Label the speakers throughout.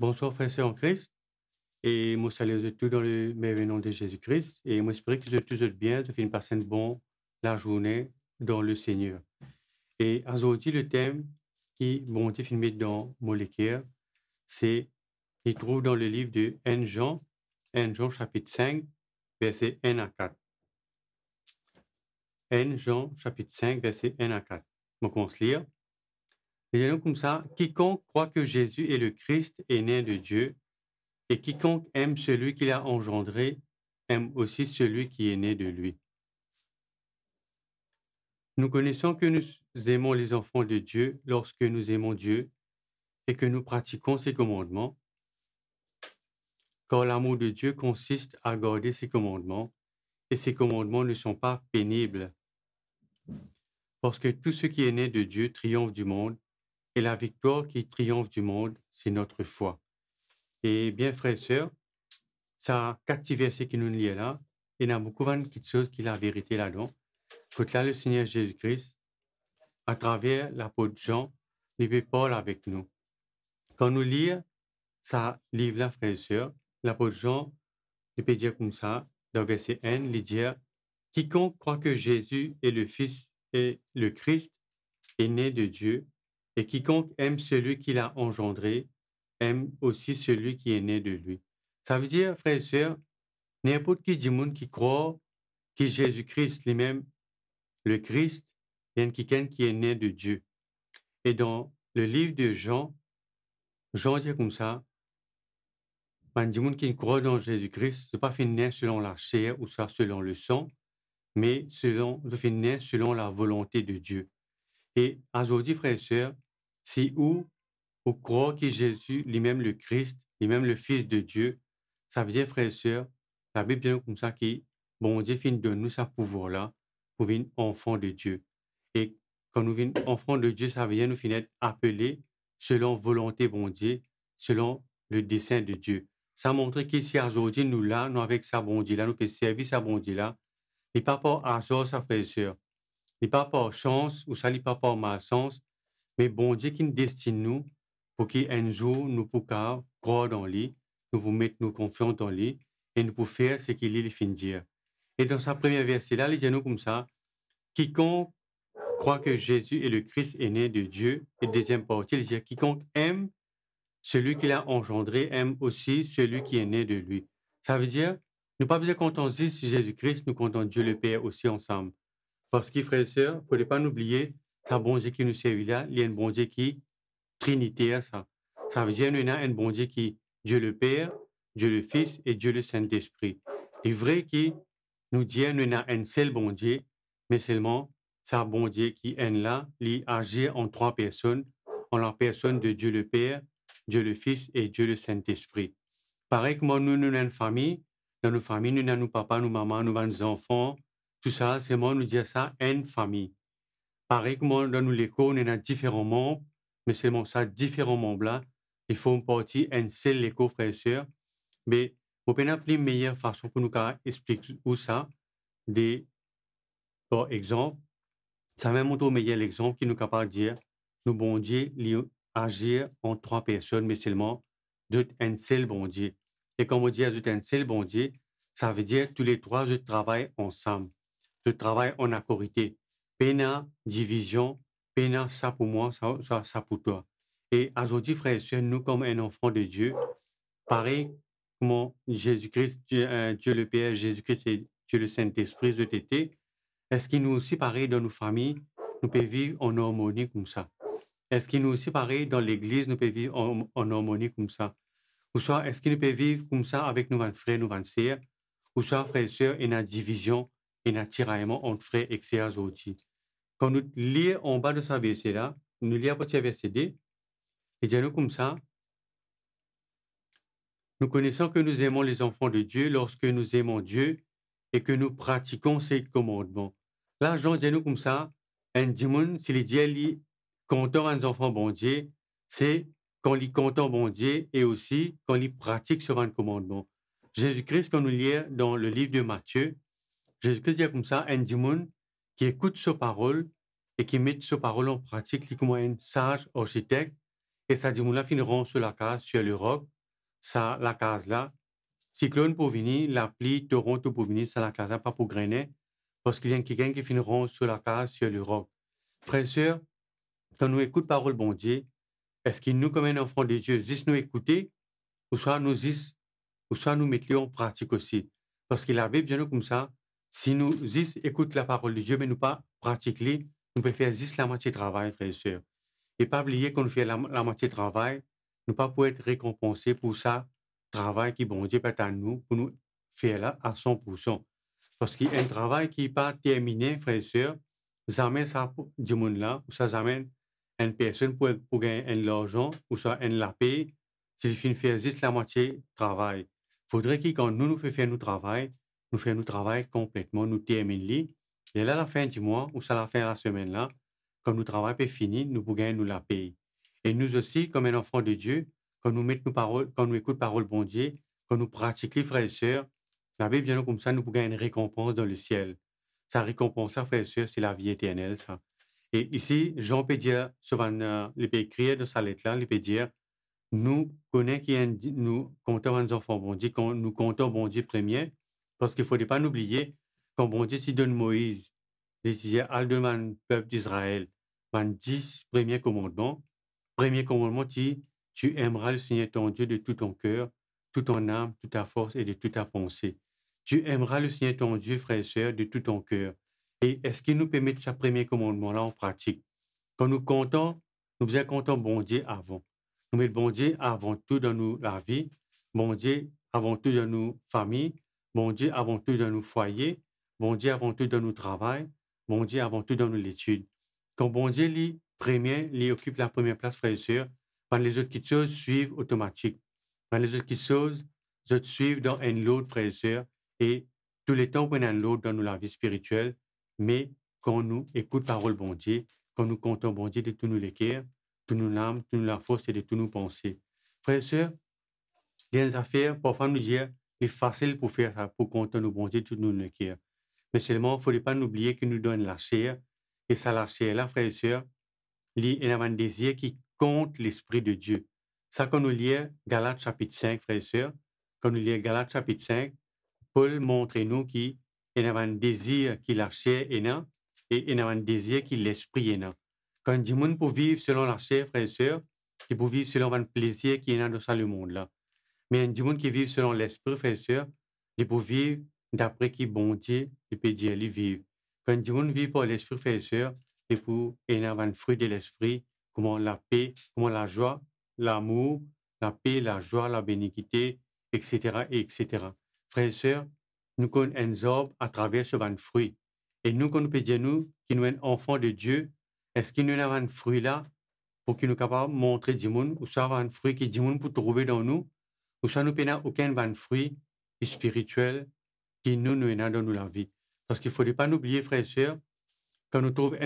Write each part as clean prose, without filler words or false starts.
Speaker 1: Bonsoir frères et sœurs en Christ, et moi salue tous dans le merveilleux nom de Jésus-Christ, et moi j'espère que vous êtes tous bien, de faire passer une bonne la journée dans le Seigneur. Et aujourd'hui, le thème qui bon Dieu filmé dans Molécaire, c'est, il trouve dans le livre de 1 Jean chapitre 5, verset 1 à 4. 1 Jean chapitre 5, verset 1 à 4. On commence à lire. Et nous comme ça, quiconque croit que Jésus est le Christ est né de Dieu. Et quiconque aime celui qu'il a engendré, aime aussi celui qui est né de lui. Nous connaissons que nous aimons les enfants de Dieu lorsque nous aimons Dieu et que nous pratiquons ses commandements, car l'amour de Dieu consiste à garder ses commandements, et ses commandements ne sont pas pénibles, parce que tout ce qui est né de Dieu triomphe du monde, et la victoire qui triomphe du monde, c'est notre foi. Et bien, frères et sœurs, ça a 4 versets qui nous lient là, et il y a beaucoup de choses qui sont la vérité là-dedans. Que là, le Seigneur Jésus-Christ, à travers l'apôtre Jean, il parle avec nous. Quand nous lisons ça livre-là, frères et sœurs, l'apôtre Jean, il peut dire comme ça, dans verset 1, il dit quiconque croit que Jésus est le Fils et le Christ est né de Dieu, et quiconque aime celui qu'il a engendré, aime aussi celui qui est né de lui. Ça veut dire, frères et sœurs, n'importe qui du monde qui croit que Jésus-Christ lui-même, le Christ, il y a quelqu'un qui est né de Dieu. Et dans le livre de Jean, Jean dit comme ça, ben, du monde qui croit dans Jésus-Christ, ce n'est pas fait naître selon la chair ou ça selon le sang, mais de fait naître selon la volonté de Dieu. Et aujourd'hui, frères et sœurs, si ou croit que Jésus, lui-même le Christ, lui-même le Fils de Dieu, ça veut dire, frères et sœurs, la Bible dit comme ça que bon Dieu finit de nous ce pouvoir-là pour devenir enfant de Dieu. Et quand nous venons enfants de Dieu, ça veut dire nous finir appelés selon volonté bon Dieu, selon le dessein de Dieu. Ça montre qu'ici aujourd'hui, nous là, nous avec ça bon Dieu là, nous pouvons servir ça bon Dieu là. Et pas par hasard, ça frères et sœurs. Et pas par chance ou ça n'est pas par malchance, mais bon Dieu qui nous destine nous pour qu'un jour nous puissions croire dans lui, nous pour mettre nos confiance dans lui et nous pour faire ce qu'il est fin de dire. Et dans sa première verset-là, il dit nous comme ça, quiconque croit que Jésus est le Christ est né de Dieu, et deuxième partie, il dit quiconque aime celui qu'il a engendré, aime aussi celui qui est né de lui. Ça veut dire, nous pas besoin quand on dit Jésus-Christ, nous comptons Dieu le Père aussi ensemble. Parce que, frères et sœurs, il ne faut pas nous oublier, c'est un bon Dieu qui nous servit là, il y a un bon Dieu qui trinité, ça. Ça veut dire qu'il y a un bon Dieu qui, Dieu le Père, Dieu le Fils et Dieu le Saint-Esprit. Il est vrai que nous disons qu'il y a un seul bon Dieu, mais seulement c'est un bon Dieu qui est là, il agit en 3 personnes, en la personne de Dieu le Père, Dieu le Fils et Dieu le Saint-Esprit. Pareil que moi, nous avons une famille, dans nos familles, nous avons nos papas, nos mamans, nos enfants, tout ça, c'est moi, nous disons ça, une famille. Pareil que moi, dans nos écoles, on a différents membres, mais seulement ça, différents membres-là, ils font partie d'un seul école, frères et sœurs. Mais on peut appeler une meilleure façon pour nous expliquer où ça, des, par exemple, ça même montre au meilleur l'exemple qui nous est capable de dire, nous, bon Dieu, agir en 3 personnes, mais seulement d'un seul bon Dieu. Et comme on dit, un seul bon Dieu, ça veut dire tous les 3, je travaille ensemble. Je travaille en accorité. Pena, division, pena, ça pour moi, ça pour toi. Et aujourd'hui, frères et sœurs, nous, comme un enfant de Dieu, pareil, comme Jésus-Christ, Dieu le Père, Jésus-Christ et Dieu le Saint-Esprit, de tété, est-ce qu'il nous aussi, pareil, dans nos familles, nous pouvons vivre en harmonie comme ça? Est-ce qu'il nous aussi, pareil, dans l'Église, nous pouvons vivre en harmonie comme ça? Ou soit, est-ce qu'il nous peut vivre comme ça avec nos frères, nos sœurs? Ou soit, frères et sœurs, il y a une division, il y a un tiraillement entre frères et sœurs aujourd'hui. Quand nous lisons en bas de ce verset-là, nous lisons à partir du verset 2, il dit nous comme ça, nous connaissons que nous aimons les enfants de Dieu lorsque nous aimons Dieu et que nous pratiquons ses commandements. Là, Jean dit nous comme ça, un dimanche, s'il dit, il content un enfant bon Dieu, c'est quand il content bon Dieu et aussi quand il pratique sur un commandement. Jésus-Christ, quand nous lisons dans le livre de Matthieu, Jésus-Christ dit comme ça, un dimanche qui écoute sa parole et qui met sa parole en pratique, il est comme un sage architecte, et ça dimanche-là finiront sur la case, sur le roc, ça, la case là, cyclone pour venir, la pluie, Toronto pour venir, ça la case là, pas pour grainer, parce qu'il y a quelqu'un qui finiront sur la case, sur le roc. Frères et sœurs, quand nous écoutons parole bon Dieu, est-ce qu'il nous, comme un enfant de Dieu, juste nous écouter, ou soit nous mettre en pratique aussi. Parce qu'il avait bien comme ça, si nous juste écoutons la parole de Dieu, mais nous pas pratiquer, nous pouvons faire juste la moitié de travail, frères et sœurs. Et pas oublier qu'on fait la moitié de travail, nous pas pour être récompensés pour ça, travail qui, bon Dieu, peut à nous, pour nous faire là à 100%. Parce qu'il y a un travail qui n'est pas terminé, frères et sœurs, jamais ça du monde là, ou ça amène une personne pour gagner un l'argent, ou ça une la paye, s'il finit faire juste la moitié du travail. Il faudrait que quand nous faisons faire notre travail, nous faisons notre travail complètement, nous terminons. Et là, à la fin du mois, ou ça à la fin de la semaine là, quand notre travail est fini, nous pouvons gagner nous la paye. Et nous aussi, comme un enfant de Dieu, quand nous mettons nos paroles, quand nous écoutons parole bon Dieu, quand nous pratiquons, frères et sœurs, la Bible dit comme ça, nous pouvons gagner une récompense dans le ciel. Sa récompense, ça, frères et sœurs, c'est la vie éternelle, ça. Et ici, Jean peut dire, souvent, il peut écrire de sa lettre-là, il peut dire, nous connaissons qu'il y a nous comptons les enfants, bon Dieu, nous comptons bon Dieu premier, parce qu'il ne faudrait pas l'oublier, quand bon Dieu s'y donne Moïse, il disait, al demande peuple d'Israël, dans 10 premiers commandements, premier commandement dit, tu aimeras le Seigneur ton Dieu de tout ton cœur, toute ton âme, toute ta force et de toute ta pensée. Tu aimeras le Seigneur ton Dieu, frère et sœur, de tout ton cœur. Et est-ce qu'il nous permet de ce premier commandement-là en pratique? Quand nous comptons, nous faisons compter bon Dieu avant. Nous mettons bon Dieu avant tout dans la vie, bon Dieu avant tout dans nos familles, bon Dieu avant tout dans nos foyers, bon Dieu avant tout dans nos travail, bon Dieu avant tout dans nos études. Quand bon Dieu lui occupe la première place, frère et sœurs, quand les autres petites choses suivent automatiques. Quand les autres petites choses, les autres suivent dans un lot, frère et sœurs, et tous les temps qu'on a un lot dans la vie spirituelle, mais quand nous écoutons parole bon Dieu, quand nous comptons bon Dieu de tout nous l'équerre, tout nous l'âme, tout nous la force et de tout nous penser. Frères et sœurs, il y a des affaires, parfois nous dire, c'est facile pour faire ça, pour compter nos bon Dieu, tout nous l'équerre. Mais seulement, il ne faudrait pas oublier qu'il nous donne la chair, et ça, la chair, là, frères et sœurs, il y a un désir qui compte l'Esprit de Dieu. Ça, quand nous lisons Galates chapitre 5, frères et sœurs, quand nous lisons Galates chapitre 5, Paul montre nous qu'il y a un désir qui la chair est là, et il y a un désir qui l'esprit est là. Quand du monde pour vivre selon la chair, frères et sœurs, il pour vivre selon un plaisir qui est là dans ce monde-là. Mais du monde qui vit selon l'esprit, frères et sœurs, il pour vivre d'après qui bon Dieu, il peut dire, il vivre. Quand du monde vit par l'esprit, frères et sœurs, il pour il y a un fruit de l'esprit, comment la paix, comment la joie, l'amour, la paix, la joie, la bénédiction, etc., etc. Frères et sœurs, nous connaissons un arbre à travers ce van fruit. Et nous, quand nous peut dire, nous, qui nous sommes enfants de Dieu, est-ce qu'il nous a un fruit là pour qu'il nous capable de montrer du monde, ou soit un fruit qui du monde pour trouver dans nous, ou soit nous n'avons aucun van fruit spirituel qui nous est dans la vie. Parce qu'il ne faudrait pas oublier, frères et sœurs, quand nous trouvons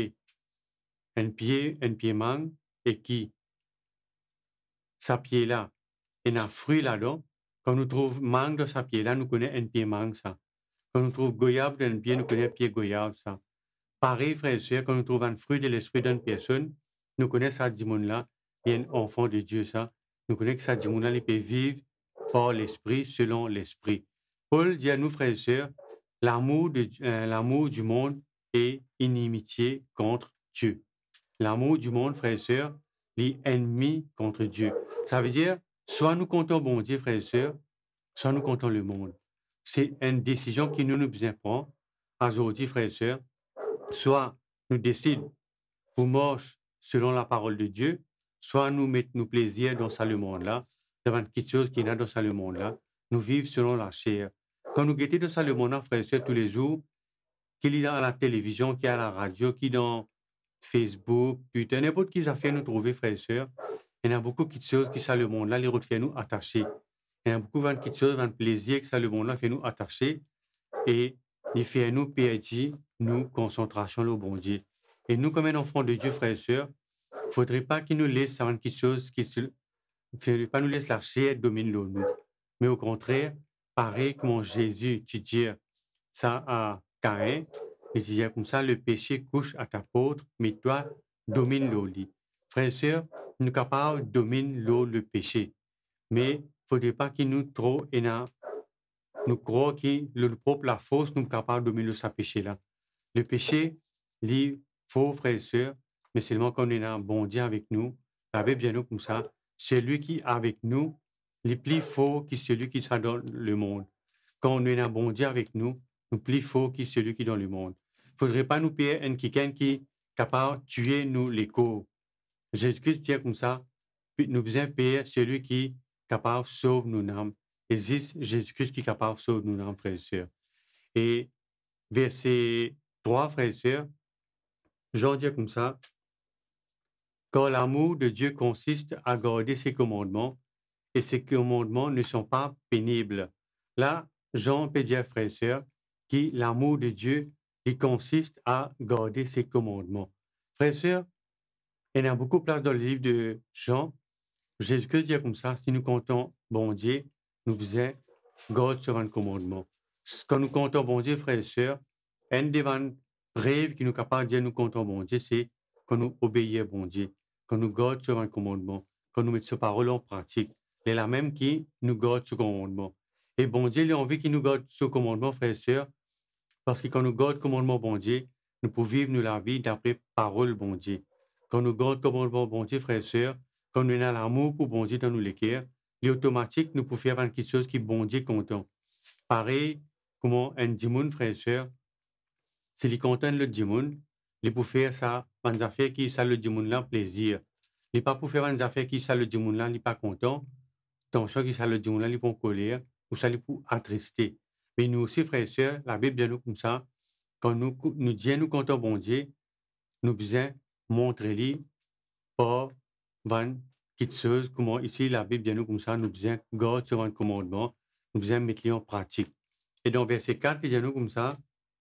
Speaker 1: un pied mangue, et qui, sa pied là, et un fruit là-dedans, quand nous trouvons mangue de sa pied là, nous connaissons un pied mangue ça. Quand nous trouvons goyave dans un pied, nous connaissons un pied goyave ça. Pareil, frères et sœurs, quand nous trouvons un fruit de l'esprit d'une personne, nous connaissons ça du monde là, il y a un enfant de Dieu ça. Nous connaissons que ça du monde là, il peut vivre par l'esprit, selon l'esprit. Paul dit à nous, frères et sœurs, l'amour du monde est inimitié contre Dieu. L'amour du monde, frères et sœurs, est ennemi contre Dieu. Ça veut dire, soit nous comptons bon Dieu, frères et sœurs, soit nous comptons le monde. C'est une décision qui nous prend aujourd'hui, frères et sœurs. Soit nous décidons pour marcher selon la parole de Dieu, soit nous mettons nos plaisirs dans ce monde-là, devant quelque chose qui est dans ce monde-là, nous vivons selon la chair. Quand nous guettons dans ce monde-là, frères et sœurs, tous les jours, qu'il y a à la télévision, qu'il y a à la radio, qu'il y a dans Facebook, Twitter, n'importe qui a fait nous trouver, frères et sœurs, il y en a beaucoup de choses qui sont le monde-là, les autres fait nous attacher. Il y en a beaucoup de choses, de plaisir que ça le monde-là fait nous attacher et il fait nous perdre nous concentration au bon Dieu. Et nous, comme un enfant de Dieu, frères et sœurs, il ne faudrait pas qu'il nous laisse avoir quelque chose il ne faudrait pas nous laisser la chair dominer nous. Mais au contraire, pareil comme Jésus, tu dis ça à Caïn, il disait comme ça, le péché couche à ta porte, mais toi, domine l'eau. Frères et sœurs, nous sommes capables de dominer l'eau, le péché. Mais il faudrait pas qu'il nous trop et nous croit que le propre la force nous capable de dominer ce péché là. Le péché, il faux frères et sœurs, mais seulement quand on est un bon Dieu avec nous, la Bible dit nous comme ça, celui qui est avec nous, il est plus fort que celui qui est dans le monde. Quand on est un bon Dieu avec nous, nous plus fort que celui qui est dans le monde. Il ne faudrait pas nous payer un quelqu'un qui est capable de tuer nous les corps. Jésus-Christ dit comme ça, puis nous besoin payer celui qui est capable de sauver nos âmes. Existe Jésus-Christ qui est capable de sauver nos âmes, frères et sœurs. Et verset 3, frères et sœurs, Jean dit comme ça, quand l'amour de Dieu consiste à garder ses commandements, et ces commandements ne sont pas pénibles. Là, Jean peut dire, frères et sœurs, que l'amour de Dieu, il consiste à garder ses commandements. Frères et sœurs, il y a beaucoup de place dans le livre de Jean. Jésus-Christ dit comme ça, si nous comptons bon Dieu, nous faisons garde sur un commandement. Quand nous comptons bon Dieu, frères et sœurs, un des rêves qui nous est capable de dire nous comptons bon Dieu, c'est quand nous obéissons bon Dieu, quand nous gardons sur un commandement, quand nous mettons sa parole en pratique. C'est la même qui nous garde ce commandement. Et bon Dieu, il a envie qu'il nous garde ce commandement, frères et sœurs, parce que quand nous gardons le commandement bon Dieu, nous pouvons vivre nous, la vie d'après parole bon Dieu. Quand nous gardons le commandement bon Dieu, frères et sœurs, quand nous avons l'amour pour bon Dieu dans nos cœurs, il est automatique, nous pouvons faire quelque chose qui bon Dieu content. Pareil, comment un dimanche, frères et sœurs, s'il est content le dimanche, il peut faire ça, des affaires qui ça le dimanche là plaisir. Il n'est pas pour faire des affaires qui ça le dimanche là, il n'est pas content. Attention qui ça le dimanche là, il est en colère, ou ça il peut attrister. Mais nous aussi, frères et sœurs, la Bible dit nous comme ça, quand nous disons nous comptons bon Dieu, nous besoin montrer lui par 20 petites choses, comment ici la Bible dit nous comme ça, nous besoin garder sur un commandement, nous besoin mettre en pratique. Et dans verset 4, il dit nous comme ça,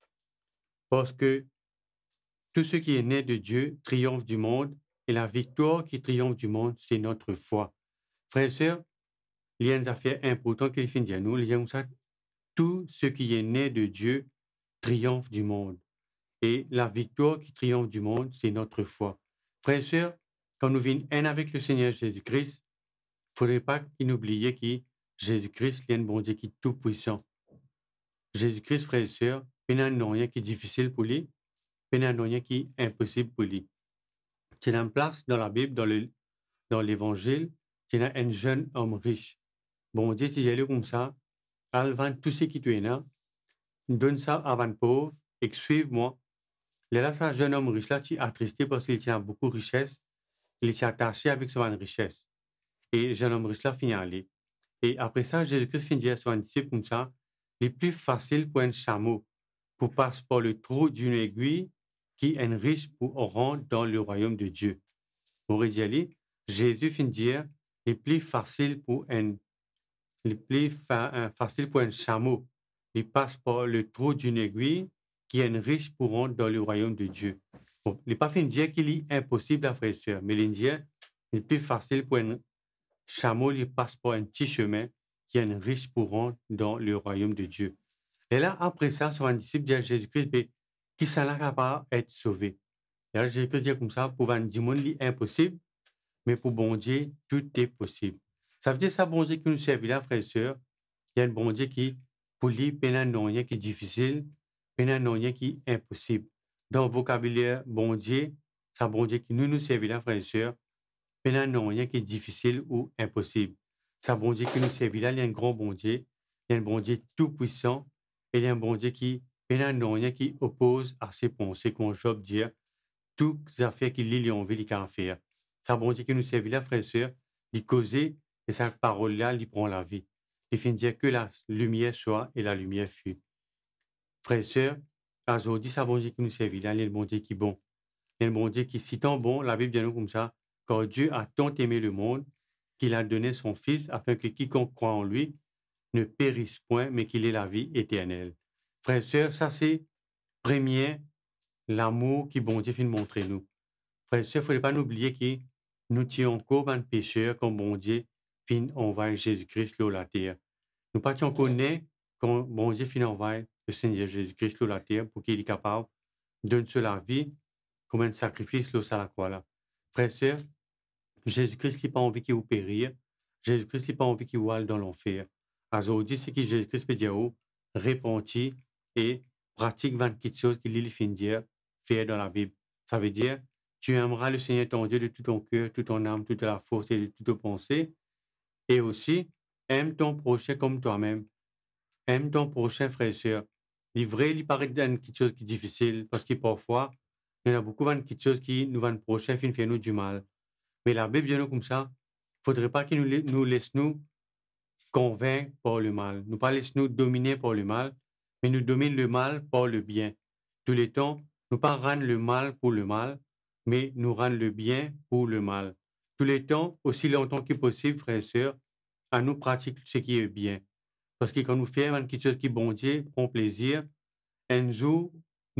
Speaker 1: parce que tout ce qui est né de Dieu triomphe du monde, et la victoire qui triomphe du monde, c'est notre foi. Frères et sœurs, il y a une affaire importante qu'il faut dire nous, il y a comme ça, tout ce qui est né de Dieu triomphe du monde. Et la victoire qui triomphe du monde, c'est notre foi. Frères et sœurs, quand nous venons un avec le Seigneur Jésus-Christ, il ne faudrait pas qu'il n'oublie que Jésus-Christ est un bon Dieu qui est tout puissant. Jésus-Christ, frères et sœurs, il n'y a rien qui est difficile pour lui, il n'y a rien qui est impossible pour lui. C'est une place dans la Bible, dans l'Évangile, c'est un jeune homme riche. Bon Dieu, si j'ai comme ça, il vend tout ce qui est là, donne ça à un pauvre, et suive-moi. Là, ce jeune homme riche-là, qui est attristé parce qu'il tient beaucoup de richesse, il est attaché avec son richesse. Et le jeune homme riche-là finit à aller. Et après ça, Jésus-Christ finit à son disciple comme ça, il est plus facile pour un chameau pour passer par le trou d'une aiguille qui est riche pour rentrer dans le royaume de Dieu. Pour dit, Jésus finit dire, il est plus facile pour facile pour un chameau. Il passe par le trou d'une aiguille qui est riche pour rentrer dans le royaume de Dieu. Bon, il n'est pas fait de dire qu'il est impossible à frère et sœur, mais il dit il est plus facile pour un chameau, il passe par un petit chemin qui est riche pour rentrer dans le royaume de Dieu. Et là, après ça, son disciple dit à Jésus-Christ, qui s'en a capable d'être sauvé. Et là, Jésus-Christ dit comme ça, pour un dimanche, c'est impossible, mais pour bon Dieu, tout est possible. Ça veut dire ça, bon Dieu qui nous servent là, frères et sœurs, il y a un bon Dieu qui, pour lui, il n'y a rien qui est difficile, il n'y a rien qui est impossible. Dans le vocabulaire bon Dieu, c'est un bon Dieu qui nous servent là, frères et sœurs, il n'y a rien qui est difficile ou impossible. C'est un bon Dieu qui nous servent là, il y a un grand bon Dieu, il y a un bon Dieu tout-puissant, et il y a un bon Dieu qui, il n'y a rien qui oppose à ses pensées, comme Job dit, toutes les affaires qu'il lit, on veut les faire. C'est un bon Dieu qui nous servent là, frères et sœurs, il causer, et sa parole-là, il prend la vie. Il finit dire que la lumière soit et la lumière fut. Frères et sœurs, aujourd'hui, c'est un bon Dieu qui nous servent là, il y a un bon Dieu qui est bon. Il y a un bon Dieu qui, si tant bon, la Bible dit nous comme ça, quand Dieu a tant aimé le monde, qu'il a donné son Fils, afin que quiconque croit en lui ne périsse point, mais qu'il ait la vie éternelle. Frères et sœurs, ça c'est premier l'amour qui bon Dieu fait montrer nous. Frères et sœurs, il ne faudrait pas oublier que nous étions encore un pécheur quand bon Dieu fin envoie Jésus-Christ sur la terre. Nous pas encore nés quand bon Dieu fin envoie le Seigneur Jésus-Christ sur la terre pour qu'il est capable de donner la vie comme un sacrifice sur la croix là. Frères et sœurs, Jésus-Christ n'a pas envie qu'il vous périr. Jésus-Christ n'a pas envie qu'il aille dans l'enfer. Aujourd'hui, c'est que Jésus-Christ peut dire, oh, répentis et pratique 24 choses qu'il lui fin dire, faire dans la Bible. Ça veut dire, tu aimeras le Seigneur ton Dieu de tout ton cœur, toute ton âme, toute la force et de toute ta pensée. Et aussi, aime ton prochain comme toi-même. Aime ton prochain frère et sœur. Il vrai, il paraît d'une quelque chose qui est difficile parce que parfois, il y a beaucoup de quelque chose qui nous va prochain fin faire nous du mal. Mais la Bible dit nous comme ça, il ne faudrait pas qu'il nous laisse nous convaincre par le mal. Nous pas laisse nous dominer par le mal, mais nous domine le mal par le bien. Tous les temps, nous pas rendre le mal pour le mal, mais nous rendre le bien pour le mal. Tous les temps, aussi longtemps que possible, frères et sœurs, à nous pratiquer ce qui est bien. Parce que quand nous faisons quelque chose qui est bon Dieu, prend plaisir, un jour,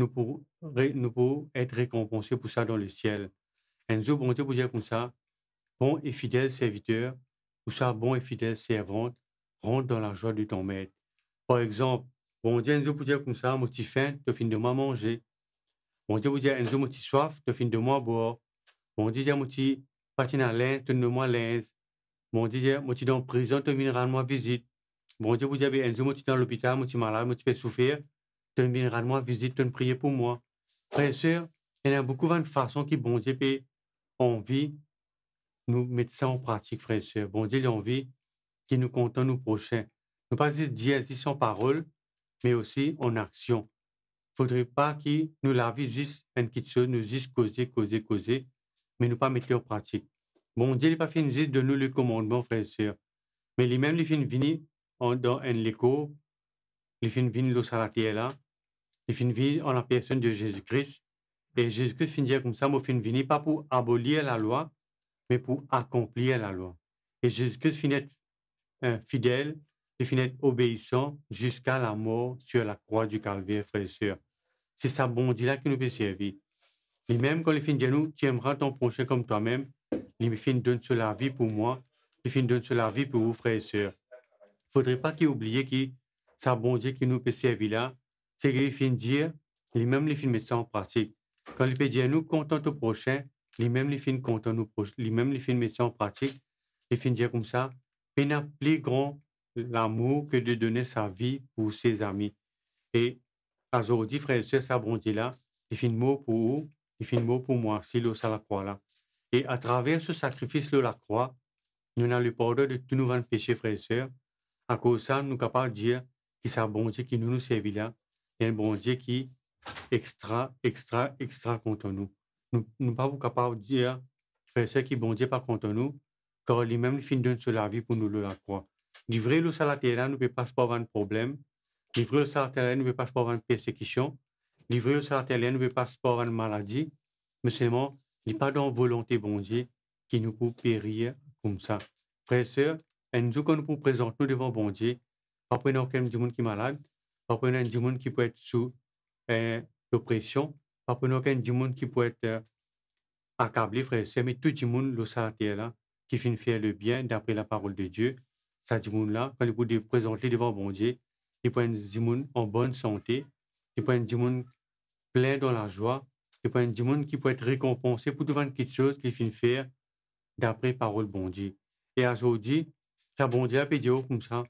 Speaker 1: nous pourrons être récompensés pour ça dans le ciel. Un jour, bon Dieu vous dire comme ça, bon et fidèle serviteur, ou ça, bon et fidèle servante, rentre dans la joie de ton maître. Par exemple, bon Dieu, un jour vous dire comme ça, moi, tu faim, tu finis de moi manger. Bon Dieu vous dire, un jour, moi, tu soif, tu finis de moi boire. Bon Dieu, moi, tu patines à l'aise, tu de moi l'aise. Bon Dieu, moi, tu es en prison, tu viens rendre moi visite. Bon Dieu, vous dire, un jour, moi, tu es dans l'hôpital, moi, tu es malade, moi, tu peux souffrir, tu viens rendre moi visite, tu prier pour moi. Frères et sœurs, il y en a beaucoup de façons qui, bon Dieu, peut envie nous mettre ça en pratique, frères et sœurs. Bon Dieu, il a envie qu'il nous contente nous prochains. Ne pas juste dire ici sans parole, mais aussi en action. Il ne faudrait pas qu'il nous la vie juste une petite chose, nous juste causer, mais ne pas mettre en pratique. Bon Dieu, il n'a pas fini juste de nous le commandement, frères et sœurs. Mais lui-même, il finit venir dans un écho, il finit venir l'eau sur la terre là, il finit venir en la personne de Jésus-Christ. Et Jésus-Christ finit dire comme ça, moi, finit venir pas pour abolir la loi, mais pour accomplir la loi. Et Jésus-Christ finit être fidèle, il finit être obéissant jusqu'à la mort sur la croix du Calvaire, frères et sœurs. C'est sa bonté là qui nous peut servir. Et même quand il finit de nous, tu aimeras ton prochain comme toi-même, il finit donne sur la vie pour moi, il finit donne sur la vie pour vous, frères et sœurs. Il ne faudrait pas qu'il oublie que sa bonté qui nous peut servir là, c'est qu'il finit dire, lui-même, il finit mettre ça en pratique. Quand il peut dire nous, content au prochain, lui-même, il finit content nous prochain, lui-même, il finit mettre ça en pratique, il finit dire comme ça, il n'a plus grand l'amour que de donner sa vie pour ses amis. Et aujourd'hui, frères et sœurs, sa bonté là, il finit mot pour vous, il finit mot pour moi, c'est le à la croix là. Et à travers ce sacrifice de la croix, nous avons le pardon de tous nos péchés, frères et sœurs. À cause de ça, nous sommes capables de dire que c'est un bon Dieu qui nous servit là. Et un bon Dieu qui est extra contre nous. Nous ne sommes pas capables de dire, frères et sœurs, que bon Dieu n'est pas contre nous, car lui-même il finit de sur la vie pour nous la croix. Livrer le salaire là, nous ne peut pas avoir un problème. Livrer le salaire là, nous ne peut pas avoir une persécution. Livrer le salaire là, nous ne peut pas avoir une maladie. Mais seulement, il n'y a pas de volonté, bon Dieu, qui nous peut périr comme ça. Frères et sœurs, et nous, quand nous pouvons présenter nous devant bon Dieu, pas prendre aucun du monde qui est malade, pas prendre un du monde qui peut être sous l'oppression, pas prendre aucun du monde qui peut être accablé, frère et sœur, mais tout le monde, le salaire là, qui finit faire le bien d'après la parole de Dieu, ça du monde là, quand il peut présenter devant bon Dieu, il peut être du monde en bonne santé, il peut être du monde plein dans la joie, il peut être du monde qui peut être récompensé pour toute quelque chose qu'il finit faire d'après parole bon Dieu. Et aujourd'hui, ça bon Dieu a pédé comme ça,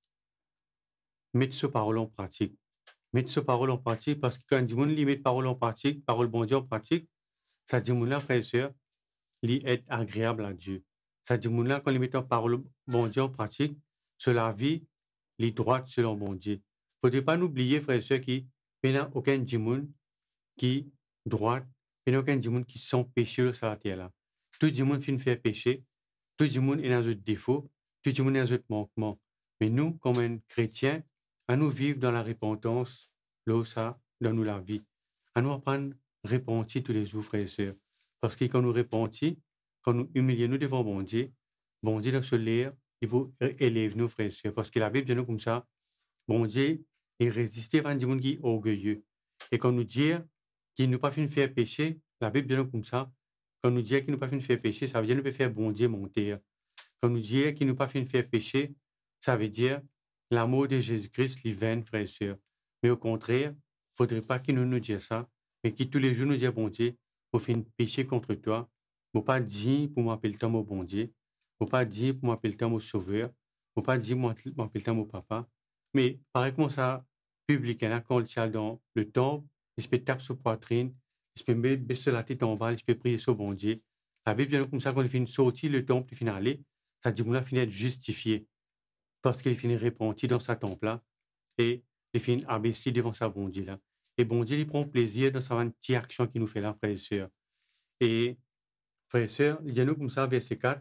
Speaker 1: mettre ce parole en pratique. Mettre ce parole en pratique parce que quand du monde met parole en pratique, parole bon Dieu en pratique, ça dit mon là, frère et sœur, il est agréable à Dieu. Ça dit mon là, quand il met en parole bon Dieu en pratique, sur la vie, les droits selon bon Dieu. Il ne faudrait pas oublier, frère et sœur, qu'il n'y a aucun monde qui droit, il n'y a aucun monde qui sont péchés sur la terre là. Tout le monde finit faire pécher, tout le monde est dans un défaut, tout le monde est dans un manquement. Mais nous, comme un chrétien, à nous vivre dans la repentance, là où ça, dans nous la vie. À nous apprendre à repentir tous les jours, frères et sœurs. Parce que quand nous repentons, quand nous humilions nous devant bon Dieu dans ce l'air, il faut élever nos frères et sœurs. Parce que la Bible dit nous comme ça, bon Dieu, il résiste à un monde qui est orgueilleux. Et quand nous dit qu'il nous pas fait faire pécher, la Bible dit nous comme ça, quand nous dit qu'il nous pas fait faire pécher, ça veut dire qu'il nous peut faire bon Dieu monter. Quand nous dit qu'il nous pas fait faire pécher, ça veut dire l'amour de Jésus-Christ, l'hiver, frères et sœurs. Mais au contraire, il ne faudrait pas qu'il nous dise ça, mais qu'il tous les jours nous dise, bon Dieu, pour faire pécher contre toi, pour pas dire pour m'appeler le temps, mon bon Dieu, Faut pas dire pour m'appeler le temps mon sauveur. Faut pas dire moi m'appeler le temps mon papa. Mais pareil comme ça, public, hein, là, quand le tient dans le temple, il peut taper sur poitrine, il peut mettre baisser la tête en bas, il peut prier sur bon Dieu. La Bible bien comme ça, quand il finit de sortir le temple, il finit aller, ça dit, qu'on a fini d'être justifié parce qu'il finit repenti dans sa temple-là et il finit abaissé devant sa bon Dieu là. Et bon Dieu, il prend plaisir dans sa petite action qu'il nous fait là, frères et sœurs. Et frères et sœurs, il y a nous comme ça, verset 4,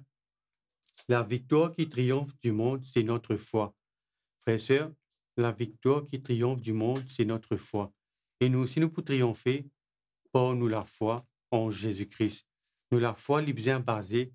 Speaker 1: la victoire qui triomphe du monde, c'est notre foi. Frères et sœurs, la victoire qui triomphe du monde, c'est notre foi. Et nous aussi, nous pouvons triompher par nous la foi en Jésus-Christ. Nous la foi, elle est bien basée,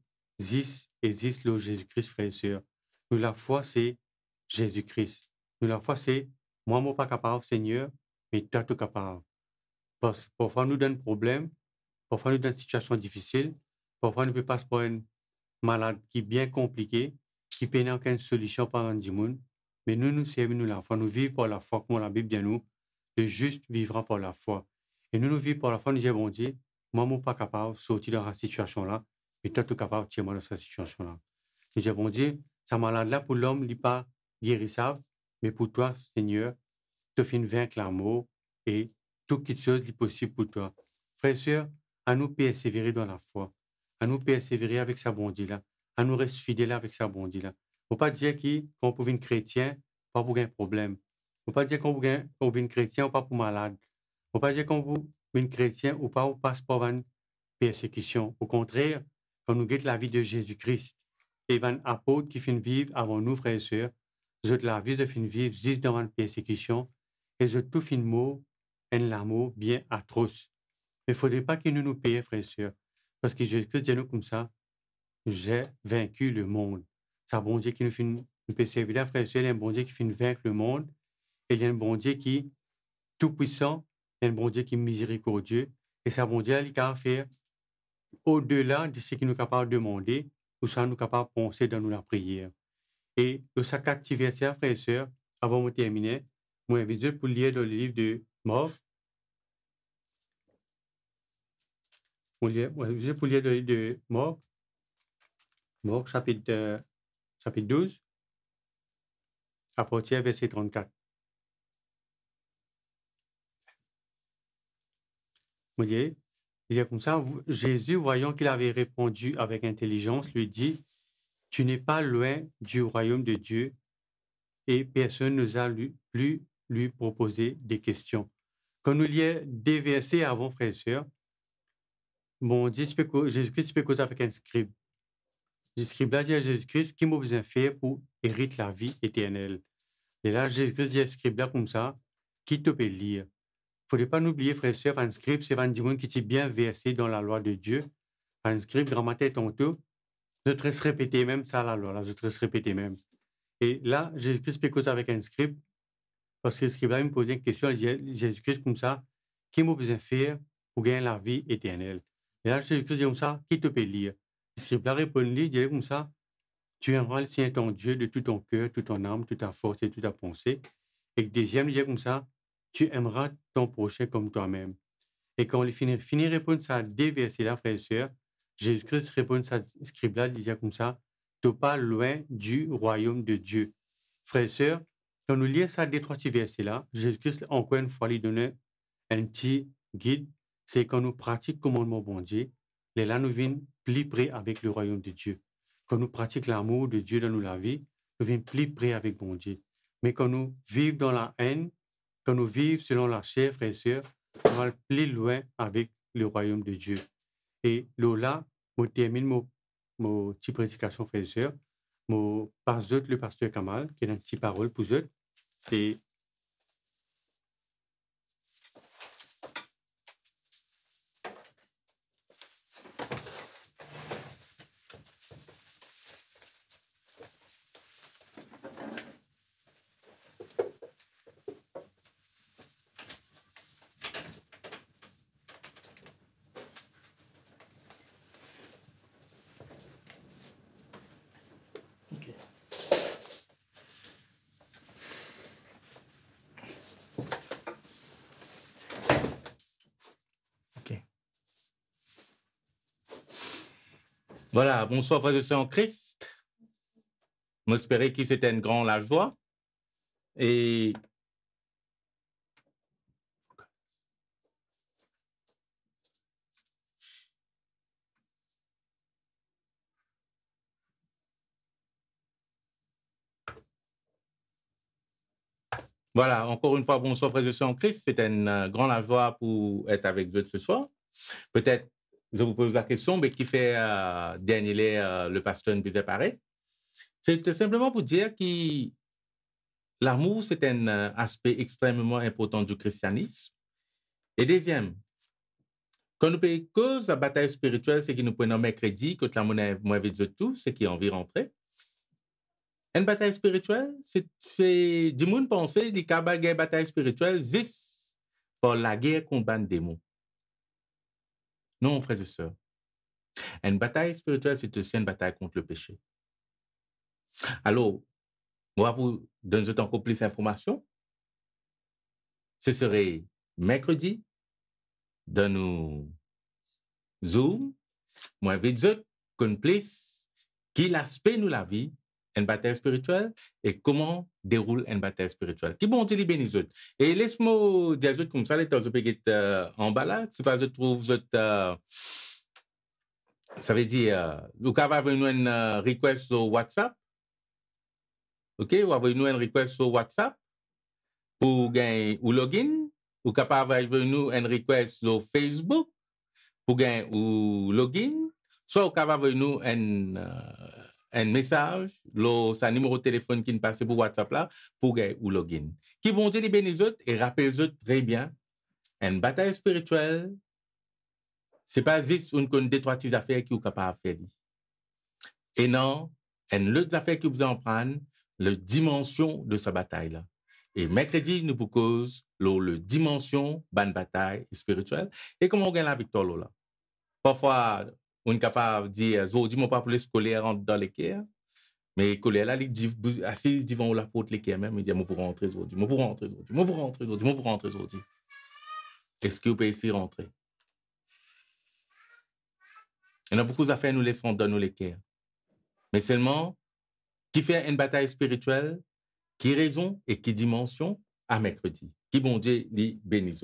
Speaker 1: existe le Jésus-Christ, frères et sœurs. Nous la foi, c'est Jésus-Christ. Nous la foi, c'est moi, moi, pas capable, Seigneur, mais toi, tu es capable. Parce que parfois, nous donne problème, parfois, nous donne une situation difficile, parfois, nous peut passer par une malade qui est bien compliquée, qui peine aucune solution par un monde. Mais nous, nous servons nous la foi. Nous vivons par la foi, comme la Bible dit nous. Le juste vivra par la foi. Et nous, nous vivons par la foi. Nous disons, bon Dieu, moi, je ne suis pas capable de sortir de cette situation-là. Mais toi, tu es capable de tirer moi de cette situation-là. Nous disons, bon Dieu, sa malade-là, pour l'homme, il n'est pas guérissable. Mais pour toi, Seigneur, tu finis vaincre l'amour et toute chose est possible pour toi. Frères et sœurs, à nous persévérer dans la foi, à nous persévérer avec sa bonté là, à nous rester fidèles avec sa bonté là. Faut pas dire qu'on peut être chrétien, pas pour un problème. Faut pas dire qu'on peut être chrétien ou pas pour malade. Faut pas dire qu'on peut être chrétien ou pas ou passe par une persécution. Au contraire, quand nous guette la vie de Jésus-Christ, et un apôtre qui finit vivre avant nous, frères et sœurs, je la vie de finir vivre juste dans une persécution, et je tout fin mot, un amour bien atroce. Mais il ne faudrait pas qu'il nous paye, frères et sœurs, parce que Jésus-Christ dit nous comme ça, j'ai vaincu le monde. C'est un bon Dieu qui nous fait nous persévérer, frères et sœurs, il y a un bon Dieu qui finit vaincre le monde, et il y a un bon Dieu qui est tout puissant, il y a un bon Dieu qui est miséricordieux, et c'est un bon Dieu qui a faire au-delà de ce qu'il nous est capable de demander, ou ça nous est capable de penser dans nous la prière. Et le 4 verset, frères et sœurs, avant de terminer, moi, invite pour lire dans le livre de Marc. Moi, invite pour lire dans le livre de Marc, Marc chapitre 12, à partir du verset 34. Moi, il dit comme ça, Jésus, voyant qu'il avait répondu avec intelligence, lui dit, tu n'es pas loin du royaume de Dieu, et personne ne nous a plus lui proposer des questions. Quand nous lisons des versets avant, frères et sœurs, bon Dieu, Jésus-Christ peut causer avec un scribe. Le scribe là dit à Jésus-Christ, qui m'a besoin de faire pour hériter la vie éternelle? Et là, Jésus-Christ dit à ce scribe là comme ça, qui te peut lire? Il ne faudrait pas oublier, frères et sœurs, un scribe, c'est un monde qui est bien versé dans la loi de Dieu. Un scribe, grammaire tantôt, je te laisse répéter même ça, la loi, là, je te laisse répéter même. Et là, Jésus-Christ peut causer avec un scribe, parce que le scribe là, il me posait une question, il dit, Jésus-Christ comme ça, qui m'a besoin de faire pour gagner la vie éternelle? Et là, Jésus-Christ dit comme ça, qui te peut lire? Le scribe là répond, il dit comme ça, tu aimeras le Seigneur ton Dieu de tout ton cœur, toute ton âme, toute ta force et toute ta pensée. Et le deuxième, il dit comme ça, tu aimeras ton prochain comme toi-même. Et quand il finit de répondre ça, des versets là, frères et sœurs, Jésus-Christ répond ça, scribe là, il dit comme ça, tu n'es pas loin du royaume de Dieu. Frères et sœurs, quand nous lisons ça, des trois petits versets là, Jésus-Christ, encore une fois, lui donne un petit guide, c'est quand nous pratiquons le commandement bon Dieu, et là, nous venons plus près avec le royaume de Dieu. Quand nous pratiquons l'amour de Dieu dans la vie, nous venons plus près avec bon Dieu. Mais quand nous vivons dans la haine, quand nous vivons selon la chair, frères et sœurs, on va plus loin avec le royaume de Dieu. Et là, je termine mon petite prédication, frères et sœurs. Je passe le pasteur Kamal, qui a une petite parole pour eux. Et
Speaker 2: Voilà, bonsoir frères et sœurs en Christ. J'espérais que c'était une grande la joie. Et voilà, encore une fois, bonsoir, frères et sœurs en Christ. C'est une grande joie pour être avec vous ce soir. Peut-être, je vous pose la question, mais qui fait dernier le pasteur nous faisait pareil. C'est simplement pour dire que l'amour, c'est un aspect extrêmement important du christianisme. Et deuxième, quand nous payons cause la bataille spirituelle, c'est que nous prenons mercredi, quand la monnaie mauvaise de tout, c'est qui a envie de rentrer. Une bataille spirituelle, c'est du monde penser, les cas de bataille spirituelle, c'est pour la guerre contre les démons. Non, frères et sœurs. Une bataille spirituelle, c'est aussi une bataille contre le péché. Alors, moi, pour donner encore plus d'informations, ce serait mercredi, dans nos Zoom, moi, je vais dire qu'on plus qui l'aspect nous la vie, une bataille spirituelle, et comment déroule une bataille spirituelle. Qui bon Dieu les bénisse. Et laisse-moi dire comme ça, les temps en bas là, tu vas trouver ça veut dire, vous pouvez avoir une request sur WhatsApp, ok, ou avoir une request sur WhatsApp pour gagner ou login, ou capable avoir une request sur Facebook pour gagner ou login, soit vous capable avoir un message, sa numéro de téléphone qui ne passe pour WhatsApp là, pour gagner ou login. Qui vont dire les bénis autres et rappelez autres très bien, une bataille spirituelle, c'est pas juste une des trois petites affaires qui vous capable de faire. Et non, une autre affaire qui vous en prendre, la dimension de sa bataille-là. Et mercredi, nous vous cause la dimension de la bataille spirituelle et comment on gagne la victoire là. Parfois, on est capable de dire, dis-moi pas pour les scolaires rentrent dans l'équerre, mais les scolaires là, ils disent, assis devant la porte l'équerre même, ils disent, moi pour rentrer aujourd'hui, moi pour rentrer aujourd'hui, moi pour rentrer aujourd'hui, moi pour rentrer aujourd'hui. Est-ce que vous pouvez essayer de rentrer? Il y a beaucoup d'affaires nous laissons dans nos l'équerre. Mais seulement, qui fait une bataille spirituelle, qui raison et qui dimension à mercredi. Qui bon Dieu les bénisse.